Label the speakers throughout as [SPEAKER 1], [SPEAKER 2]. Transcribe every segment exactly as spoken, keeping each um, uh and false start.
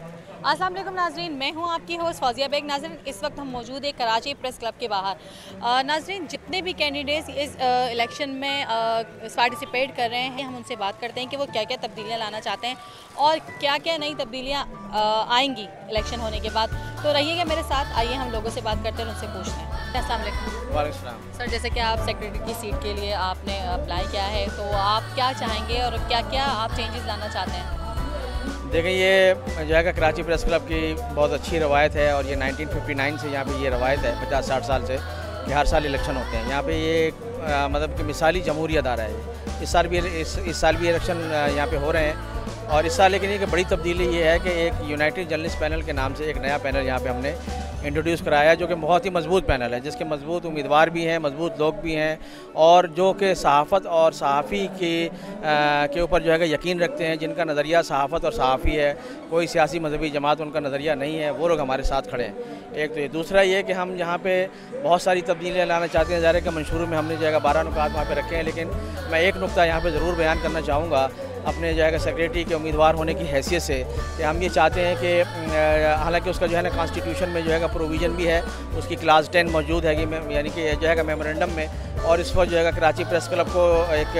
[SPEAKER 1] अस्सलाम वालेकुम नाजरीन, मैं हूं आपकी होस्ट फौजिया बेग। नाजरीन, इस वक्त हम मौजूद है कराची प्रेस क्लब के बाहर। नाजरीन, जितने भी कैंडिडेट्स इस इलेक्शन में पार्टिसिपेट कर रहे हैं, हम उनसे बात करते हैं कि वो क्या क्या तब्दीलियां लाना चाहते हैं और क्या क्या नई तब्दीलियां आएंगी इलेक्शन होने के बाद। तो रहिएगा मेरे साथ, आइए हम लोगों से बात करते हैं, उनसे पूछते हैं। अस्सलाम वालेकुम।
[SPEAKER 2] वालेकुम सलाम।
[SPEAKER 1] सर, जैसे कि आप सेक्रेटरी की सीट के लिए आपने अप्लाई किया है, तो आप क्या चाहेंगे और क्या क्या आप चेंजेस लाना चाहते हैं?
[SPEAKER 2] देखें, ये जो है कराची प्रेस क्लब की बहुत अच्छी रवायत है और ये नाइनटीन फिफ्टी नाइन से यहाँ पे ये रवायत है, पचास साठ साल से, कि हर साल इलेक्शन होते हैं। यहाँ पे ये आ, मतलब कि मिसाली जमहूरी अदारा है। इस साल भी इस, इस साल भी इलेक्शन यहाँ पे हो रहे हैं और इस साल लेकिन एक बड़ी तब्दीली ये है कि एक यूनाइटेड जर्नलिस्ट पैनल के नाम से एक नया पैनल यहाँ पे हमने इंट्रोड्यूस कराया, जो कि बहुत ही मजबूत पैनल है, जिसके मजबूत उम्मीदवार भी हैं, मजबूत लोग भी हैं और जो कि सहाफ़त और सहाफ़ी के के ऊपर जो है यकीन रखते हैं, जिनका नज़रिया सहाफ़त और सहाफ़ी है, कोई सियासी मजहबी जमात उनका नज़रिया नहीं है, वो लोग हमारे साथ खड़े हैं। एक तो ये, दूसरा ये कि हम यहाँ पे बहुत सारी तब्दीलियाँ लाना चाहते हैं। ज़ाहिर है कि मंशूरों में हमने जो है बारह नुकात वहाँ पर रखे हैं, लेकिन मैं एक नुकता यहाँ पर ज़रूर बयान करना चाहूँगा अपने जो है सेक्रेटरी के उम्मीदवार होने की हैसियत से, कि हम ये चाहते हैं कि हालांकि उसका जो है ना कॉन्स्टिट्यूशन में जो है प्रोविज़न भी है, उसकी क्लास टेन मौजूद है, यानी कि जो है मेमोरेंडम में, और इस पर जो है कराची प्रेस क्लब को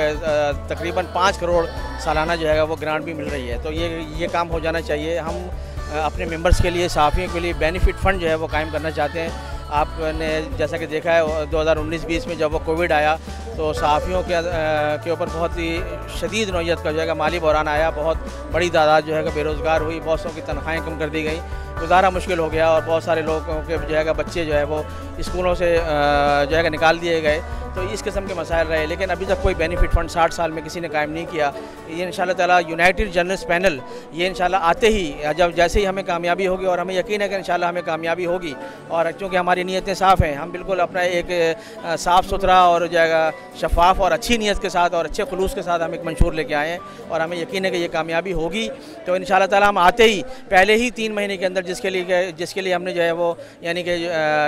[SPEAKER 2] एक तकरीबन पाँच करोड़ सालाना जो है वो ग्रांट भी मिल रही है। तो ये ये काम हो जाना चाहिए। हम अपने मेंबर्स के लिए, सहाफ़ियों के लिए बेनिफिट फ़ंड जो है वो कायम करना चाहते हैं। आपने जैसा कि देखा है दो हज़ार उन्नीस बीस में जब वो कोविड आया तो सहाफ़ियों के के ऊपर बहुत ही शदीद नौयत का जो है माली बहरान आया, बहुत बड़ी तादाद जो है बेरोज़गार हुई, बहुत सौ की तनख्वाहें कम कर दी गई, गुजारा मुश्किल हो गया और बहुत सारे लोगों के जो है बच्चे जो है वो स्कूलों से जो है निकाल दिए गए। तो इस किस्म के मसाइल रहे, लेकिन अभी तक कोई बेनिफिट फ़ंड साठ साल में किसी ने कायम नहीं किया। ये इंशाल्लाह ताला यूनाइटेड जर्नलिस्ट पैनल ये इंशाल्लाह आते ही, जब जैसे ही हमें कामयाबी होगी, और हमें यकीन है कि इंशाल्लाह हमें कामयाबी होगी, और चूँकि हमारी नीयतें साफ़ हैं, हम बिल्कुल अपना एक साफ़ सुथरा और जो है शफाफ और अच्छी नीयत के साथ और अच्छे खुलूस के साथ हम एक मंशूर लेके आए हैं और हमें यकीन है कि ये कामयाबी होगी। तो इंशाल्लाह ताला हम आते ही पहले ही तीन महीने के अंदर, जिसके लिए जिसके लिए हमने जो है वो यानी कि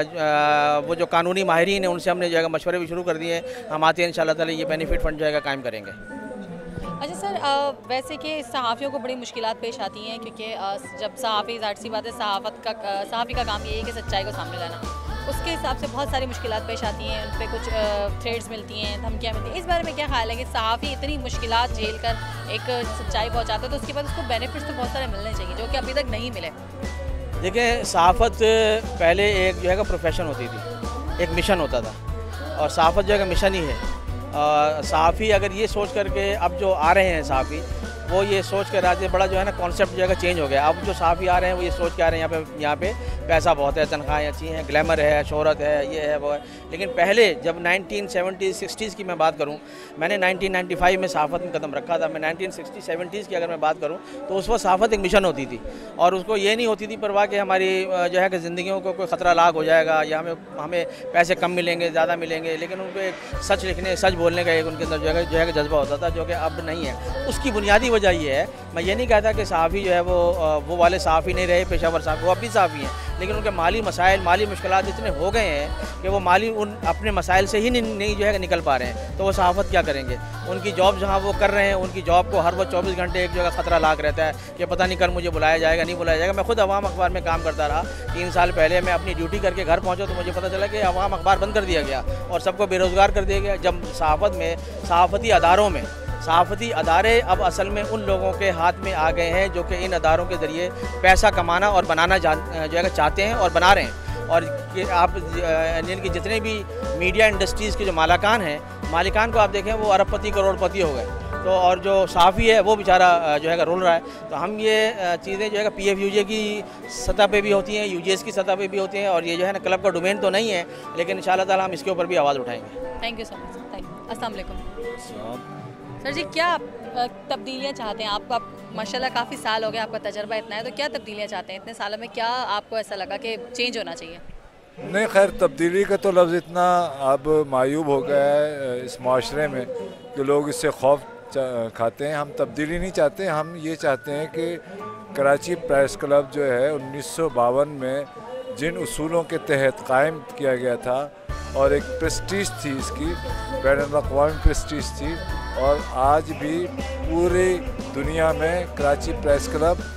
[SPEAKER 2] वो जो कानूनी माहिरीन है उनसे हमने जो है मशवरे भी शुरू कर दिए हैं। हम आते हैं इंशाल्लाह ताला ये बेनिफिट फ़ंड जो है कायम करेंगे।
[SPEAKER 1] अच्छा सर, आ, वैसे कि सहाफ़ियों को बड़ी मुश्किलात पेश आती हैं, क्योंकि आ, जब सहाफ़ी, ज़ाहिर सी बात है, सहाफ़त का सहाफ़ी का काम ये है कि सच्चाई को सामने लाना, उसके हिसाब से बहुत सारी मुश्किलात पेश आती हैं, उन पर कुछ थ्रेड्स मिलती हैं, धमकियाँ मिलती हैं। इस बारे में क्या ख्याल है कि सहाफ़ी इतनी मुश्किलात झेल कर एक सच्चाई पहुँचाते हैं, तो उसके बाद उसको बेनिफिट्स तो बहुत सारे मिलने चाहिए जो कि अभी तक नहीं मिले?
[SPEAKER 2] देखिए, सहाफ़त पहले एक जो है प्रोफेशन होती थी, एक मिशन होता था, और सहाफ़त जो है मिशन ही है। सहाफ़ी अगर ये सोच करके अब जो आ रहे हैं सहाफ़ी, वो ये सोच कर राज्य बड़ा जो है ना कॉन्सेप्ट जो है चेंज हो गया। अब जो सहाफ़ी आ रहे हैं वो ये सोच के आ रहे हैं यहाँ पे यहाँ पे पैसा बहुत है, तनख्वाहें अच्छी हैं, ग्लैमर है, शोहरत है, ये है वो है। लेकिन पहले जब नाइनटीन सेवेंटी सिक्सटीज़ की मैं बात करूँ, मैंने नाइनटीन नाइंटी फाइव में सहाफ़त में कदम रखा था। मैं नाइनटीन सिक्सटी सेवेंटीज़ की अगर मैं बात करूँ तो उस वक्त सहाफ़त एक मिशन होती थी और उसको ये नहीं होती थी परवाह कि हमारी जो है कि ज़िंदगियों को कोई ख़तरा लाग हो जाएगा या हमें हमें पैसे कम मिलेंगे, ज़्यादा मिलेंगे, लेकिन उनको एक सच लिखने, सच बोलने का एक उनके अंदर जो है जो है जज्बा होता था, जो कि अब नहीं है। उसकी बुनियादी वजह ये है, मैं ये नहीं कहता कि सहाफ़ी जो है वो वो वाले सहाफ़ी नहीं रहे, पेशावर सहाफ़ी, वो अब भी सहाफ़ी हैं, लेकिन उनके माली मसाइल, माली मुश्किलात इतने हो गए हैं कि वो माली उन अपने मसाइल से ही नहीं, नहीं जो है निकल पा रहे हैं। तो वो सहाफ़त क्या करेंगे? उनकी जॉब जहाँ वो कर रहे हैं, उनकी जॉब को हर वक्त चौबीस घंटे एक जगह ख़तरा लाग रहता है कि पता नहीं कल मुझे बुलाया जाएगा, नहीं बुलाया जाएगा। मैं खुद अवाम अखबार में काम करता रहा, तीन साल पहले मैं अपनी ड्यूटी करके घर पहुँचा तो मुझे पता चला कि अवाम अखबार बंद कर दिया गया और सबको बेरोज़गार कर दिया गया। जब सहाफ़त में, सहाफ़ती अदारों में, सहाफ़ती अदारे अब असल में उन लोगों के हाथ में आ गए हैं जो कि इन अदारों के ज़रिए पैसा कमाना और बनाना जो है चाहते हैं और बना रहे हैं। और कि आप इनकी जितने भी मीडिया इंडस्ट्रीज़ के जो मालिकान हैं, मालिकान को आप देखें वो अरबपति करोड़पति हो गए। तो और जो सहाफ़ी है वो बेचारा जो है रोल रहा है। तो हम ये चीज़ें जो है पी एफ यू जे की सतह पे भी होती हैं, यू जी एस की सतह पे भी होती हैं, और ये जो है ना क्लब का डोमेन तो नहीं है, लेकिन इंशाल्लाह ताला हम इसके ऊपर भी आवाज़ उठाएँगे।
[SPEAKER 1] Thank you so much. Thank you. अस्सलाम वालेकुम। सर जी, क्या तब्दीलियाँ चाहते हैं? आपको आप माशाल्लाह काफ़ी साल हो गए, आपका तजर्बा इतना है, तो क्या तब्दीलियाँ चाहते हैं? इतने सालों में क्या आपको ऐसा लगा कि चेंज होना चाहिए?
[SPEAKER 3] नहीं, खैर तब्दीली का तो लफ्ज़ इतना अब मायूब हो गया है इस माशरे में कि लोग इससे खौफ खाते हैं। हम तब्दीली नहीं चाहते, हम ये चाहते हैं कि कराची प्रेस क्लब जो है उन्नीस सौ बावन में जिन उसूलों के तहत कायम किया गया था और एक प्रेस्टीज थी, इसकी बैनुल-अक़वामी प्रेस्टीज थी, और आज भी पूरी दुनिया में कराची प्रेस क्लब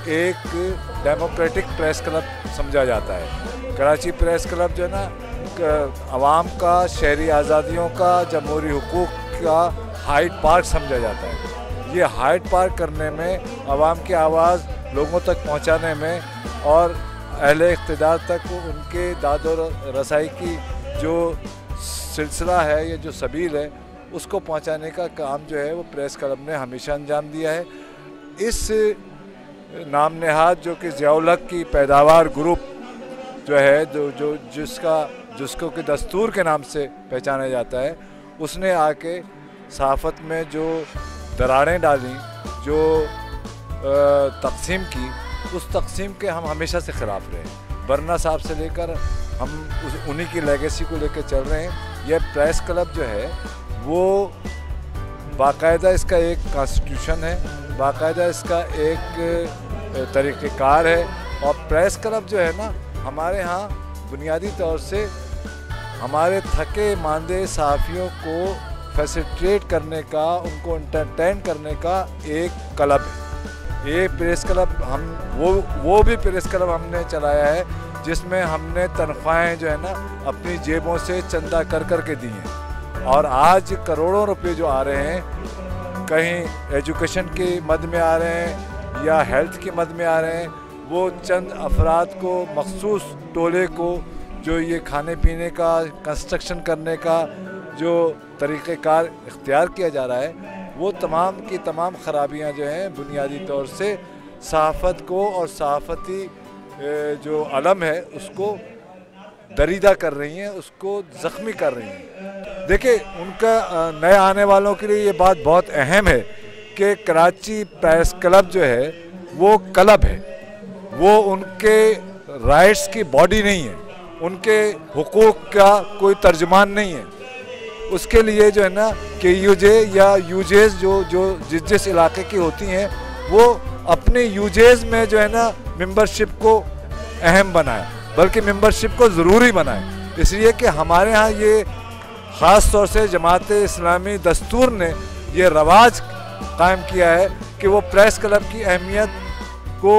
[SPEAKER 3] एक डेमोक्रेटिक प्रेस क्लब समझा जाता है। कराची प्रेस क्लब जो है ना, आवाम का, शहरी आज़ादियों का, जमहूरी हुकूक का हाइड पार्क समझा जाता है। ये हाइड पार्क करने में, आवाम की आवाज़ लोगों तक पहुंचाने में और अहले इक़्तिदार तक उनके दादो रसाई की जो सिलसिला है, ये जो सबील है, उसको पहुंचाने का काम जो है वो प्रेस क्लब ने हमेशा अंजाम दिया है। इस नाम नेहाद जो कि ज़ियाउल हक़ की पैदावार ग्रुप जो है, जो जो जिसका जिसको कि दस्तूर के नाम से पहचाना जाता है, उसने आके सहाफ़त में जो दरारें डाली, जो तक़सीम की, उस तक़सीम के हम हमेशा से ख़िलाफ़ रहे। बरना साहब से लेकर हम उस उन्हीं की लेगेसी को लेकर चल रहे हैं। यह प्रेस क्लब जो है वो बाकायदा इसका एक कॉन्स्टिट्यूशन है, बाकायदा इसका एक तरीक़ेकार है। और प्रेस क्लब जो है ना, हमारे यहाँ बुनियादी तौर से हमारे थके मांदे सहाफ़ियों को फैसिलिटेट करने का, उनको एंटरटेन करने का एक क्लब है। ये प्रेस क्लब हम वो वो भी प्रेस क्लब हमने चलाया है जिसमें हमने तनख्वाहें जो है ना अपनी जेबों से चंदा कर कर के दी हैं। और आज करोड़ों रुपए जो आ रहे हैं, कहीं एजुकेशन के मद में आ रहे हैं या हेल्थ के मद में आ रहे हैं, वो चंद अफराद को, मखसूस टोले को, जो ये खाने पीने का, कंस्ट्रक्शन करने का जो तरीक़ेकार इख्तियार किया जा रहा है, वो तमाम की तमाम ख़राबियाँ जो हैं बुनियादी तौर से सहाफ़त को और सहाफ़ती जो अलम है उसको दरीदा कर रही हैं, उसको ज़ख्मी कर रही हैं। देखिए, उनका नए आने वालों के लिए ये बात बहुत अहम है कि कराची प्रेस क्लब जो है वो क्लब है, वो उनके राइट्स की बॉडी नहीं है, उनके हुकूक का कोई तर्जुमान नहीं है। उसके लिए जो है ना कि यूजे या यूजेस जो जो जिस जिस इलाके की होती हैं, वो अपने यूजेस में जो है ना मेंबरशिप को अहम बनाए, बल्कि मेंबरशिप को ज़रूरी बनाए। इसलिए कि हमारे यहाँ ये ख़ास तौर से जमात इस्लामी दस्तूर ने ये रवाज कायम किया है कि वो प्रेस क्लब की अहमियत को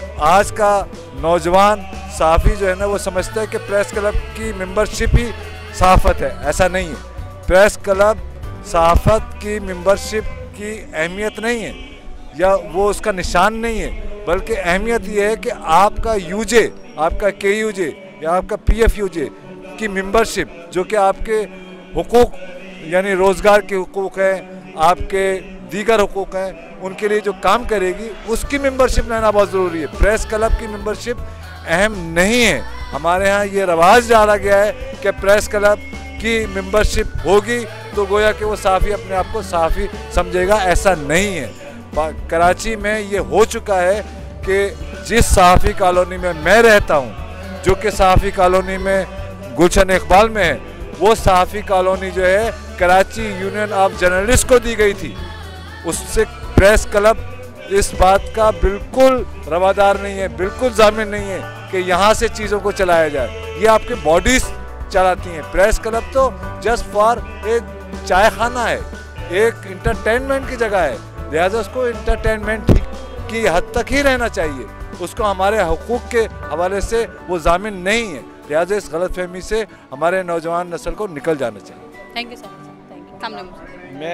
[SPEAKER 3] आज का नौजवान सहाफ़ी जो है ना वो समझता है कि प्रेस क्लब की मेंबरशिप ही सहाफ़त है। ऐसा नहीं है। प्रेस क्लब सहाफ़त की मेंबरशिप की अहमियत नहीं है या वो उसका निशान नहीं है, बल्कि अहमियत ये है कि आपका यूजे, आपका के यूजे या आपका पी एफ यूजे की मेंबरशिप, जो कि आपके हुकूक यानी रोज़गार के हुकूक हैं, आपके दीगर हुकूक हैं, उनके लिए जो काम करेगी, उसकी मेंबरशिप लेना बहुत ज़रूरी है। प्रेस क्लब की मेंबरशिप अहम नहीं है। हमारे यहाँ ये रवाज डाला गया है कि प्रेस क्लब की मेंबरशिप होगी तो गोया कि वो सहाफ़ी अपने आप को सहाफ़ी समझेगा। ऐसा नहीं है। कराची में ये हो चुका है कि जिस सहाफ़ी कॉलोनी में मैं रहता हूँ, जो कि सहाफ़ी कॉलोनी में गुलशन इकबाल में है, वो सहाफ़ी कॉलोनी जो है कराची यूनियन ऑफ जर्नलिस्ट को दी गई थी। उससे प्रेस क्लब इस बात का बिल्कुल रवादार नहीं है, बिल्कुल ज़ामिन नहीं है कि यहाँ से चीज़ों को चलाया जाए। ये आपके बॉडीज़ चलाती हैं। प्रेस क्लब तो जस्ट फॉर एक चाय खाना है, एक इंटरटेनमेंट की जगह है, लिहाजा उसको इंटरटेनमेंट की हद तक ही रहना चाहिए। उसको हमारे हुकूक के हवाले से वो ज़ामिन नहीं है। लिहाजा इस गलतफहमी से हमारे नौजवान नस्ल को निकल जाना चाहिए।
[SPEAKER 1] Thank you sir. Thank you.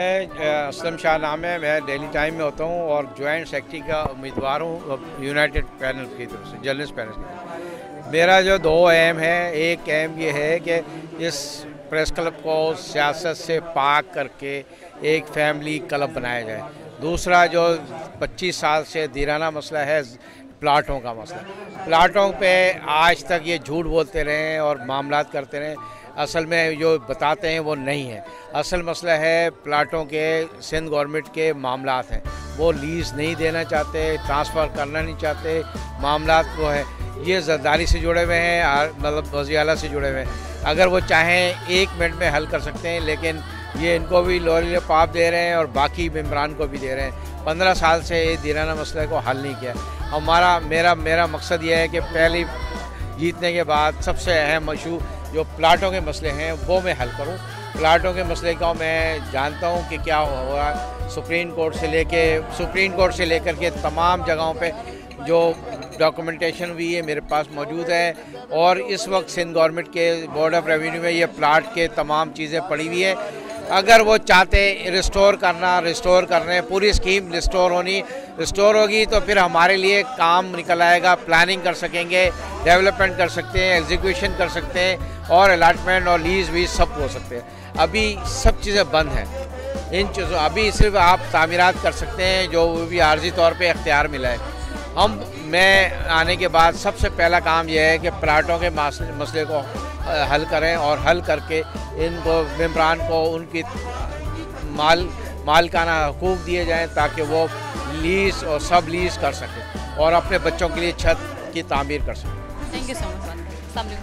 [SPEAKER 2] मैं असलम शाह नाम है, मैं डेली टाइम में होता हूँ और जॉइंट सेक्रेटरी का उम्मीदवार हूँ यूनाइटेड पैनल की तरफ से, जर्नलिस्ट पैनल की तरफ। मेरा जो दो एम है, एक एम ये है कि इस प्रेस क्लब को सियासत से पाक करके एक फैमिली क्लब बनाया जाए। दूसरा जो पच्चीस साल से दीराना मसला है प्लाटों का मसला, प्लाटों पे आज तक ये झूठ बोलते रहे और मामलात करते रहे, असल में जो बताते हैं वो नहीं है। असल मसला है प्लाटों के सिंध गवर्नमेंट के मामलात हैं, वो लीज़ नहीं देना चाहते, ट्रांसफ़र करना नहीं चाहते, मामलात वो है ये जरदारी से जुड़े हुए हैं, मतलब वज़ीर आला से जुड़े हुए हैं। अगर वो चाहें एक मिनट में हल कर सकते हैं, लेकिन ये इनको भी लोरी पाप दे रहे हैं और बाकी मेम्बरान को भी दे रहे हैं। पंद्रह साल से ये दीराना मसले को हल नहीं किया। हमारा मेरा मेरा मकसद ये है कि पहले जीतने के बाद सबसे अहम इशू जो प्लाटों के मसले हैं वो मैं हल करूं। प्लाटों के मसले का मैं जानता हूं कि क्या हो रहा है। सुप्रीम कोर्ट से लेके सुप्रीम कोर्ट से लेकर के तमाम जगहों पे जो डॉक्यूमेंटेशन भी है मेरे पास मौजूद है, और इस वक्त सिंध गवर्नमेंट के बोर्ड ऑफ रेवेन्यू में ये प्लाट के तमाम चीज़ें पड़ी हुई है। अगर वो चाहते रिस्टोर करना रिस्टोर कर रहे हैं, पूरी स्कीम रिस्टोर होनी रिस्टोर होगी तो फिर हमारे लिए काम निकल आएगा, प्लानिंग कर सकेंगे, डेवलपमेंट कर सकते हैं, एग्जीक्यूशन कर सकते हैं और अलाटमेंट और लीज वीज सब हो सकते हैं। अभी सब चीज़ें बंद हैं इन चीज़ों, अभी सिर्फ आप तामीरात कर सकते हैं जो भी आर्जी तौर पे इख्तियार मिला है। हम मैं आने के बाद सबसे पहला काम यह है कि प्लाटों के मसले को हल करें और हल करके इनको मेम्बरान को उनकी माल मालकाना हकूक़ दिए जाएं ताकि वो लीज और सब लीज कर सकें और अपने बच्चों के लिए छत की तामीर कर सकें।
[SPEAKER 1] Thank you so much sir.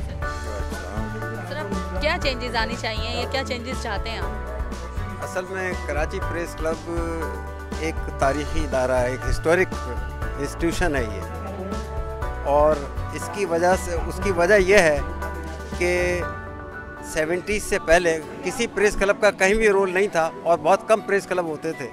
[SPEAKER 1] Sir अब क्या चेंजेस आनी चाहिए या क्या चेंजेस चाहते हैं आप?
[SPEAKER 4] असल में कराची प्रेस क्लब एक तारीख़ी इदारा है, एक हिस्टोरिक इंस्टीट्यूशन है ये, और इसकी वजह से उसकी वजह यह है कि सेवेंटीज़ से पहले किसी प्रेस क्लब का कहीं भी रोल नहीं था और बहुत कम प्रेस क्लब होते थे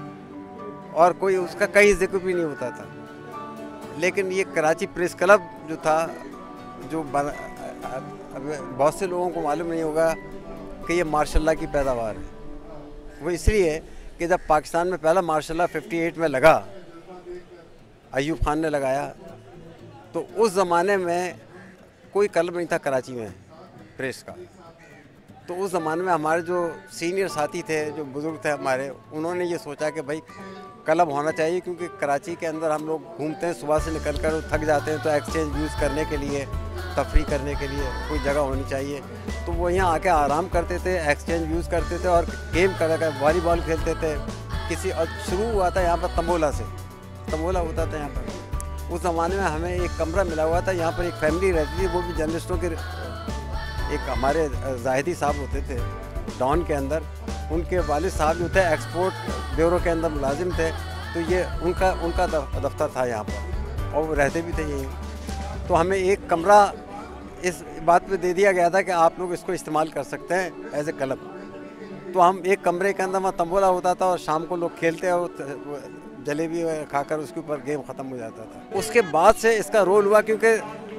[SPEAKER 4] और कोई उसका कहीं जिक्र भी नहीं होता था। लेकिन ये कराची प्रेस क्लब जो था, जो अब बहुत से लोगों को मालूम नहीं होगा कि ये मार्शल्लाह की पैदावार है। वो इसलिए कि जब पाकिस्तान में पहला मार्शल्लाह अट्ठावन में लगा, अयूब खान ने लगाया, तो उस ज़माने में कोई क्लब नहीं था कराची में प्रेस का। तो उस ज़माने में हमारे जो सीनियर साथी थे, जो बुज़ुर्ग थे हमारे, उन्होंने ये सोचा कि भाई क्लब होना चाहिए, क्योंकि कराची के अंदर हम लोग घूमते हैं, सुबह से निकल कर थक जाते हैं, तो एक्सचेंज यूज़ करने के लिए, तफरी करने के लिए कोई जगह होनी चाहिए। तो वो यहाँ आके आराम करते थे, एक्सचेंज यूज़ करते थे और गेम कर कर वॉलीबॉल खेलते थे। किसी और शुरू हुआ था यहाँ पर तंबोला से, तंबोला होता था यहाँ पर। उस ज़माने में हमें एक कमरा मिला हुआ था, यहाँ पर एक फैमिली रहती थी, वो भी जर्नलिस्टों के, एक हमारे जाहिदी साहब होते थे डॉन के अंदर, उनके वालिद साहब जो थे एक्सपोर्ट ब्यूरो के अंदर मुलाजिम थे, तो ये उनका उनका दफ्तर था यहाँ पर और वो रहते भी थे यहीं। तो हमें एक कमरा इस बात पे दे दिया गया था कि आप लोग इसको इस्तेमाल कर सकते हैं एज ए क्लब। तो हम एक कमरे के अंदर वहाँ तंबोला होता था और शाम को लोग खेलते और जलेबी खाकर उसके ऊपर गेम ख़त्म हो जाता था। उसके बाद से इसका रोल हुआ, क्योंकि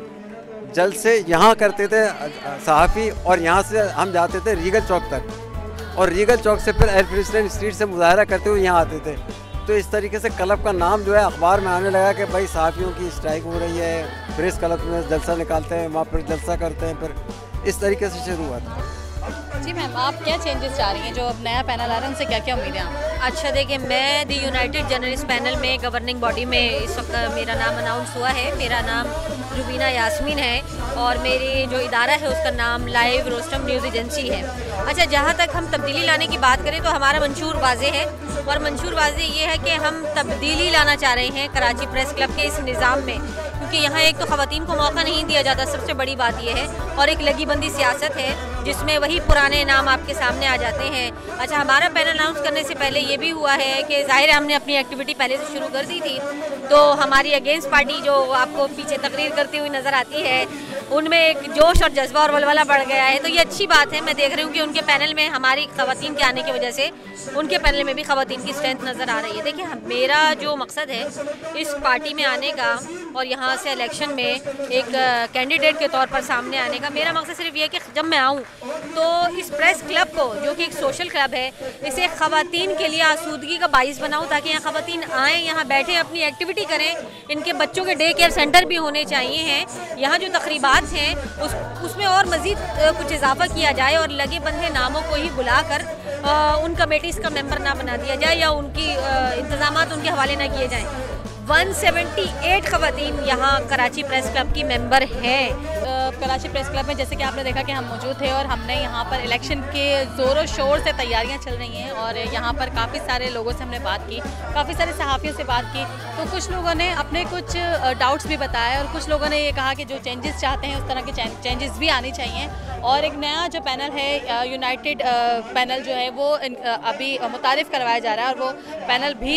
[SPEAKER 4] जल्द से यहाँ करते थे सहाफ़ी और यहाँ से हम जाते थे रीगल चौक तक और रीगल चौक से फिर एल्फिस्टन स्ट्रीट से मुजाहरा करते हुए यहाँ आते थे। तो इस तरीके से क्लब का नाम जो है अखबार में आने लगा कि भाई सहाफ़ियों की स्ट्राइक हो रही है, प्रेस क्लब में जलसा निकालते हैं, वहाँ पर जलसा करते हैं, फिर इस तरीके से शुरू हुआ था।
[SPEAKER 1] जी मैम, आप क्या चेंजेस चाह रही हैं? जो अब नया पैनल आ रहा है उनसे क्या क्या उम्मीदें हैं?
[SPEAKER 5] अच्छा देखिए, मैं द यूनाइटेड जर्नलिस्ट पैनल में गवर्निंग बॉडी में इस वक्त मेरा नाम अनाउंस हुआ है। मेरा नाम रुबीना यास्मीन है और मेरी जो इदारा है उसका नाम लाइव रोस्टम न्यूज़ एजेंसी है। अच्छा, जहाँ तक हम तब्दीली लाने की बात करें तो हमारा मंशूर वाज़ेह है और मंशूर वाज़ेह ये है कि हम तब्दीली लाना चाह रहे हैं कराची प्रेस क्लब के इस निज़ाम में, क्योंकि यहाँ एक तो ख़वातीन को मौका नहीं दिया जाता, सबसे बड़ी बात यह है, और एक लगी बंदी सियासत है जिसमें वही पुराने नाम आपके सामने आ जाते हैं। अच्छा, हमारा पैनल अनाउंस करने से पहले ये भी हुआ है कि ज़ाहिर है हमने अपनी एक्टिविटी पहले से शुरू कर दी थी, तो हमारी अगेंस्ट पार्टी जो आपको पीछे तकरीर करती हुई नज़र आती है, उनमें एक जोश और जज्बा और वलवला बढ़ गया है। तो ये अच्छी बात है। मैं देख रही हूँ कि उनके पैनल में हमारी ख़वातीन के आने की वजह से उनके पैनल में भी ख़वातीन की स्ट्रेंथ नज़र आ रही है। देखिए, मेरा जो मकसद है इस पार्टी में आने का और यहाँ से इलेक्शन में एक कैंडिडेट के तौर पर सामने आने का, मेरा मकसद सिर्फ ये है कि जब मैं आऊँ तो इस प्रेस क्लब को, जो कि एक सोशल क्लब है, इसे ख़वातीन के लिए आसूदगी का बाइस बनाऊँ ताकि यहाँ ख़वातीन आएँ, यहाँ बैठे अपनी एक्टिविटी करें। इनके बच्चों के डे केयर सेंटर भी होने चाहिए हैं। यहाँ जो तकरीबात हैं उस उसमें और मज़ीद कुछ इजाफा किया जाए और लगे बंधे नामों को ही बुलाकर उन कमेटीज़ का मेंबर ना बना दिया जाए या उनकी इंतज़ामात उनके हवाले ना किए जाएँ। एक सौ अठहत्तर ख़वातीन यहाँ कराची प्रेस क्लब की मेंबर हैं।
[SPEAKER 1] कराची प्रेस क्लब में जैसे कि आपने देखा कि हम मौजूद थे और हमने यहाँ पर इलेक्शन के ज़ोरों शोर से तैयारियाँ चल रही हैं और यहाँ पर काफ़ी सारे लोगों से हमने बात की, काफ़ी सारे सहाफ़ियों से बात की। तो कुछ लोगों ने अपने कुछ डाउट्स भी बताए और कुछ लोगों ने ये कहा कि जो चेंजेस चाहते हैं उस तरह के चेंजेस भी आनी चाहिए। और एक नया जो पैनल है, यूनाइटेड पैनल जो है, वो अभी मुतारिफ़ करवाया जा रहा है और वो पैनल भी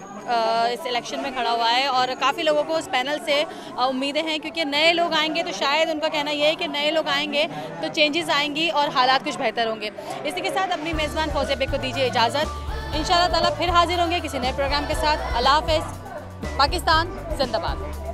[SPEAKER 1] इस इलेक्शन में खड़ा हुआ है और काफ़ी लोगों को उस पैनल से उम्मीदें हैं, क्योंकि नए लोग आएंगे तो शायद उनका कहना यह है कि नए लोग आएंगे तो चेंजेस आएंगी और हालात कुछ बेहतर होंगे। इसी के साथ अपनी मेज़बान फौजिया बेग को दीजिए इजाज़त। इंशाअल्लाह ताला फिर हाजिर होंगे किसी नए प्रोग्राम के साथ। अल्लाह हाफ़िज़। पाकिस्तान जिंदाबाद।